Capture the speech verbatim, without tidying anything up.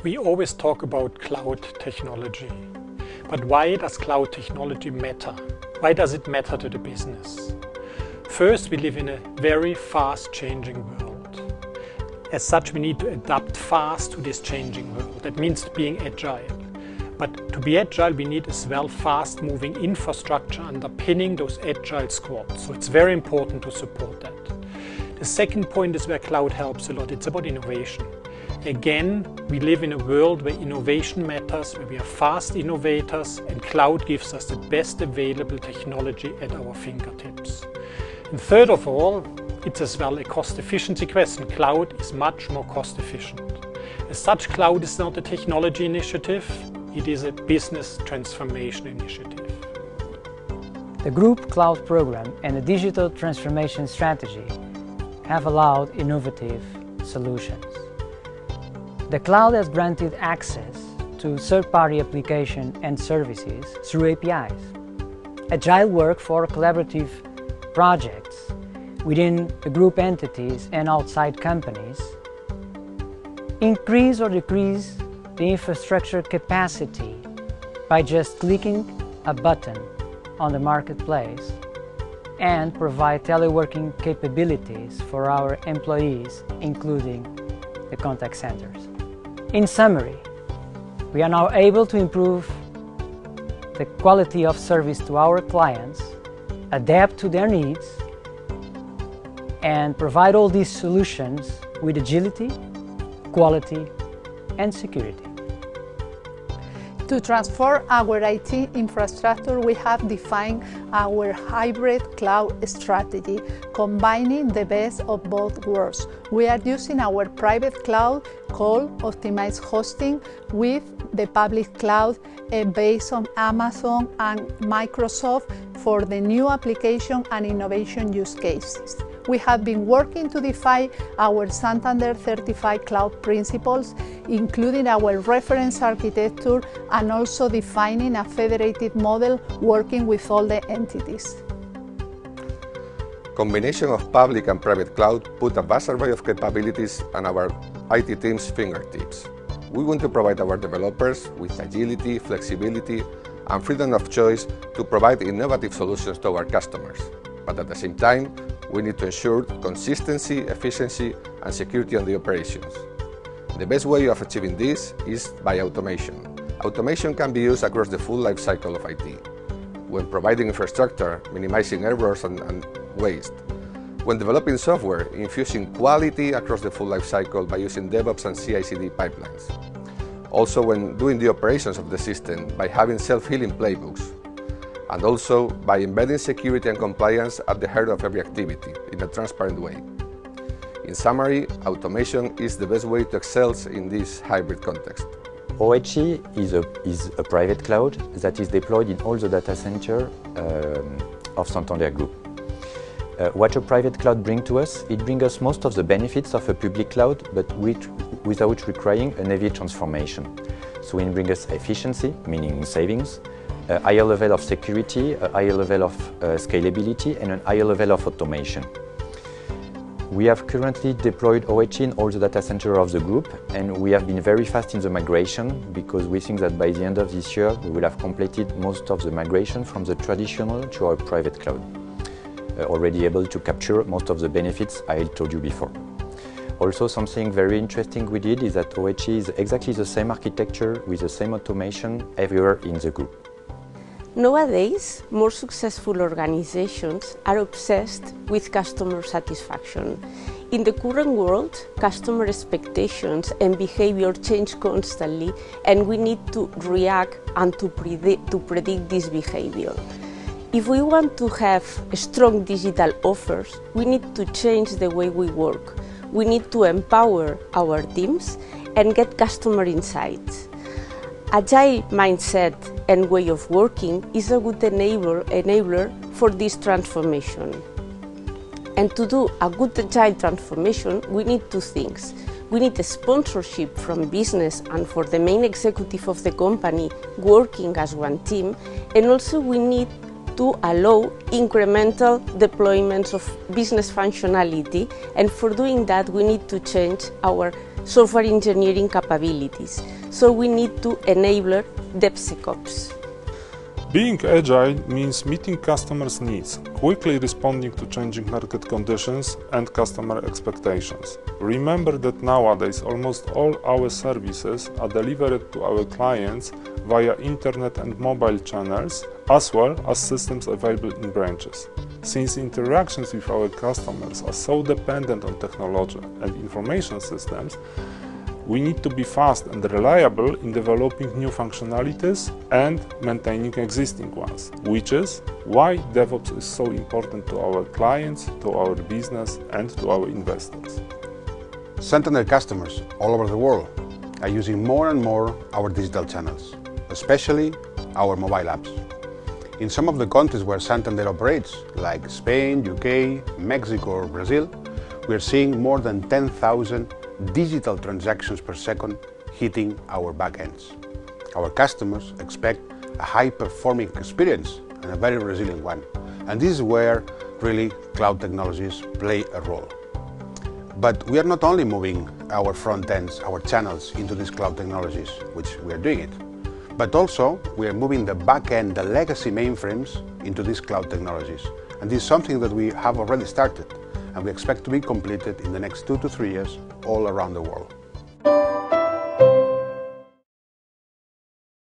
We always talk about cloud technology, but why does cloud technology matter? Why does it matter to the business? First, we live in a very fast changing world. As such, we need to adapt fast to this changing world. That means being agile. But to be agile, we need as well fast moving infrastructure underpinning those agile squads. So it's very important to support that. The second point is where cloud helps a lot. It's about innovation. Again, we live in a world where innovation matters, where we are fast innovators, and cloud gives us the best available technology at our fingertips. And third of all, it's as well a cost efficiency question. Cloud is much more cost efficient. As such, cloud is not a technology initiative, it is a business transformation initiative. The Group Cloud Program and the Digital Transformation Strategy have allowed innovative solutions. The cloud has granted access to third-party applications and services through A P Is. Agile work for collaborative projects within the group entities and outside companies increase or decrease the infrastructure capacity by just clicking a button on the marketplace and provide teleworking capabilities for our employees, including the contact centers. In summary, we are now able to improve the quality of service to our clients, adapt to their needs, and provide all these solutions with agility, quality, and security. To transform our I T infrastructure, we have defined our hybrid cloud strategy, combining the best of both worlds. We are using our private cloud called Optimized Hosting with the public cloud uh, based on Amazon and Microsoft for the new application and innovation use cases. We have been working to define our Santander certified cloud principles, including our reference architecture and also defining a federated model working with all the entities. Combination of public and private cloud put a vast array of capabilities on our I T team's fingertips. We want to provide our developers with agility, flexibility, and freedom of choice to provide innovative solutions to our customers. But at the same time, we need to ensure consistency, efficiency, and security on the operations. The best way of achieving this is by automation. Automation can be used across the full life cycle of I T. When providing infrastructure, minimizing errors and, and waste. When developing software, infusing quality across the full life cycle by using DevOps and C I C D pipelines. Also when doing the operations of the system by having self-healing playbooks. And also by embedding security and compliance at the heart of every activity in a transparent way. In summary, automation is the best way to excel in this hybrid context. O H E is a, is a private cloud that is deployed in all the data centers um, of Santander Group. Uh, what a private cloud brings to us, it brings us most of the benefits of a public cloud, but with, without requiring a heavy transformation. So it brings us efficiency, meaning savings, a higher level of security, a higher level of uh, scalability, and a higher level of automation. We have currently deployed O H E in all the data centers of the group, and we have been very fast in the migration because we think that by the end of this year we will have completed most of the migration from the traditional to our private cloud, uh, already able to capture most of the benefits I told you before. Also, something very interesting we did is that O H E is exactly the same architecture with the same automation everywhere in the group. Nowadays, more successful organizations are obsessed with customer satisfaction. In the current world, customer expectations and behavior change constantly, and we need to react and to predict, to predict this behavior. If we want to have strong digital offers, we need to change the way we work. We need to empower our teams and get customer insights. Agile mindset and way of working is a good enabler, enabler for this transformation. And to do a good agile transformation, we need two things. We need a sponsorship from business and for the main executive of the company working as one team, and also we need to allow incremental deployments of business functionality, and for doing that we need to change our software engineering capabilities. So we need to enable DevSecOps. Being agile means meeting customers' needs, quickly responding to changing market conditions and customer expectations. Remember that nowadays almost all our services are delivered to our clients via internet and mobile channels, as well as systems available in branches. Since interactions with our customers are so dependent on technology and information systems, we need to be fast and reliable in developing new functionalities and maintaining existing ones, which is why DevOps is so important to our clients, to our business, and to our investors. Santander customers all over the world are using more and more our digital channels, especially our mobile apps. In some of the countries where Santander operates, like Spain, U K, Mexico, or Brazil, we are seeing more than ten thousand digital transactions per second hitting our backends. Our customers expect a high-performing experience and a very resilient one. And this is where really cloud technologies play a role. But we are not only moving our front ends, our channels into these cloud technologies, which we are doing it, but also we are moving the back end, the legacy mainframes, into these cloud technologies. And this is something that we have already started, and we expect to be completed in the next two to three years all around the world.